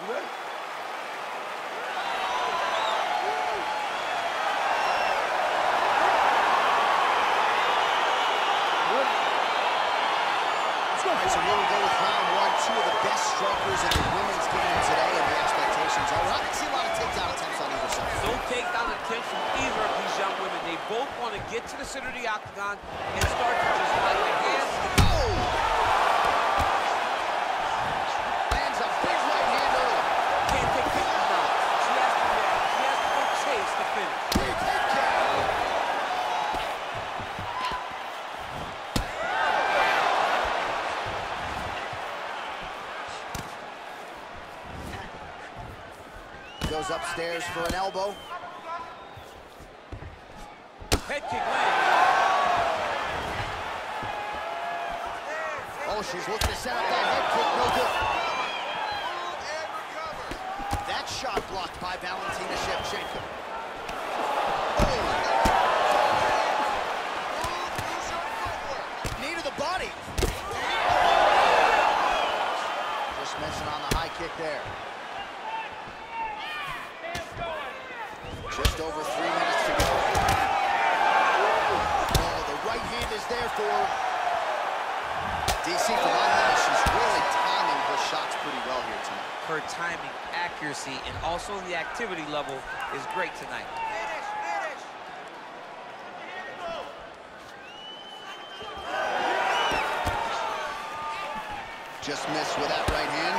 You ready? All right, so here we go with round one. Two of the best strikers in the women's game today, and the expectations are, I didn't see a lot of takedown attempts on either side. No takedown attempts from either of these young women. They both want to get to the center of the octagon and start to just let the hands go. Lands a big right hand early. Can't take pictures now. She has to react. She has to go chase the finish. Big head kick. Goes upstairs for an elbow. Head kick lands. Oh, she's looking to set up that head kick. No good. That shot blocked by Valentina Shevchenko. Oh. Knee to the body. Just missing on the high kick there. Just over 3 minutes to go. Oh, the right hand is there for DC. From my hand, she's really timing her shots pretty well here tonight. Her timing, accuracy, and also the activity level is great tonight. Just missed with that right hand.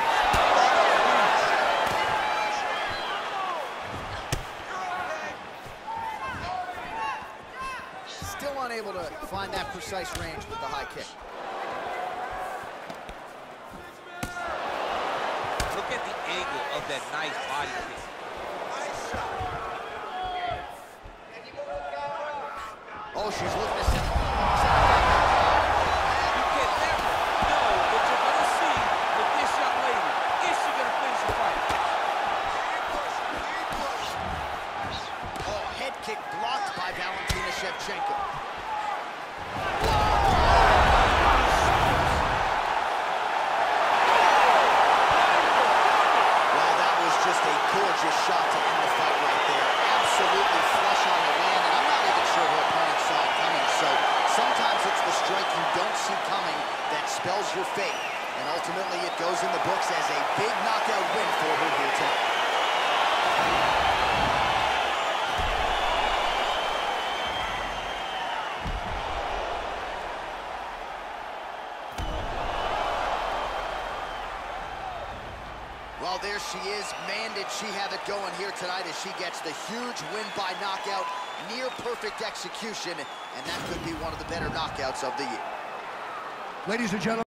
Still unable to find that precise range with the high kick. Look at the angle of that nice body kick. Oh, she's looking to set. You can never know what you're going to see with this young lady. Is she going to finish the fight? Oh, head kick blocked by Valentina Shevchenko. Well, that was just a gorgeous shot to end the fight right there. Absolutely flush on the land, and I'm not even sure her opponent saw it coming. So sometimes it's the strike you don't see coming that spells your fate. And ultimately it goes in the books as a big knockout win for her here tonight. Well, there she is. Man, did she have it going here tonight as she gets the huge win by knockout, near perfect execution, and that could be one of the better knockouts of the year. Ladies and gentlemen.